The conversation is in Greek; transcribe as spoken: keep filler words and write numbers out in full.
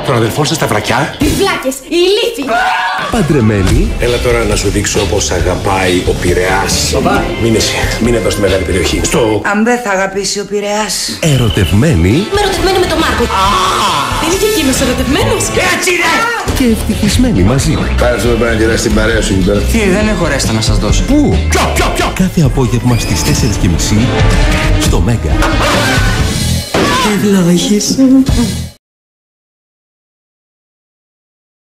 τον αδελφό σας στα βρακιά. Οι βλάκες, οι ηλίθιοι. Παντρεμένοι. Έλα τώρα να σου δείξω πως αγαπάει ο Πειραιάς. Μην εσύ, μην εδώ στη μεγάλη περιοχή. Στο... Αν δεν θα αγαπήσει ο Πειραιάς. Ερωτευμένοι. Είμαι ερωτευμένη με τον Μάρκο. Δεν είναι και εκείνος ερωτευμένος. Έτσι είναι! Και ευτυχισμένοι μαζί. Πάρε αυτό το πέρα να κεράσει την παρέα σου εκεί πέρα. Τι, δεν έχω ρέστα να σας δώσω. Πού? Ποιο, ποιο, ποιο? Κάθε απόγευμα στις τέσσερις και μισή στο Μέγκα. Ευλόγης.